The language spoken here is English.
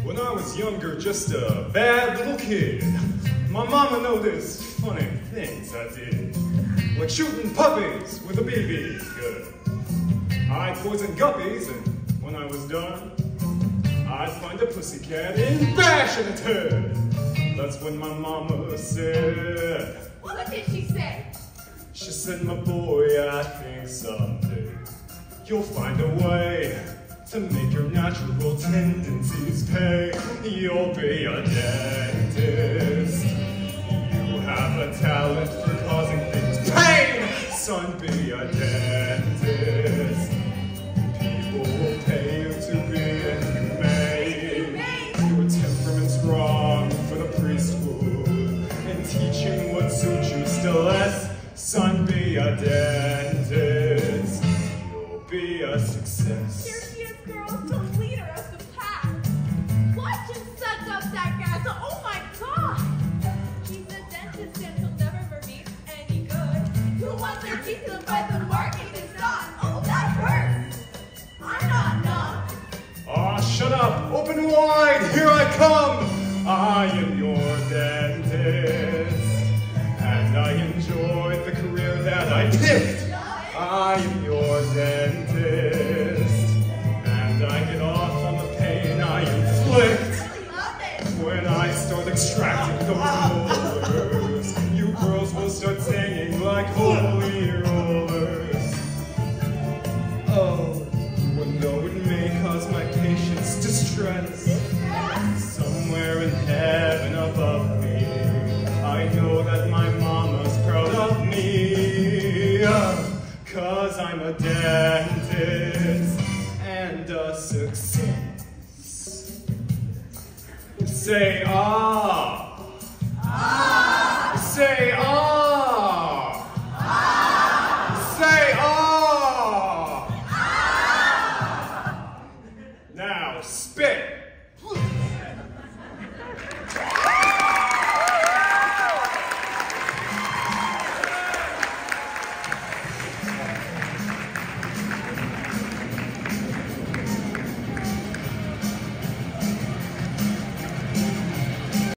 When I was younger, just a bad little kid, my mama noticed funny things I did, like shooting puppies with a BB gun. I'd poison guppies, and when I was done, I'd find a pussycat and bash in its head. That's when my mama said, "What did she say?" She said, "My boy, I think someday you'll find a way to make your natural tendencies pay. You'll be a dentist. You have a talent for causing things pain. Son, be a dentist. People will pay you to be inhumane. Your temperament's wrong for the preschool, and teaching what suits you still less. Son, be a dentist. You'll be a success." Here she is, girl, the leader of the pack. Watch him suck up that gas. Oh my God! He's a dentist and he'll never be any good. Who wants their teeth done by the market is not? Oh, that hurts. I'm not numb. Ah, shut up! Open wide! Here I come! I am your dentist, and I enjoyed the career that I picked. I am your dentist, and I get off on the pain I inflict. When I start extracting the molars, you girls will start singing like holy rollers. Oh, you would know it may cause my patients distress. Somewhere in heaven above me, I know that my mama's proud of me. 'Cause I'm a dentist and a success. Say ah. Ah. Say ah. Ah. Say ah. Ah. Now spit.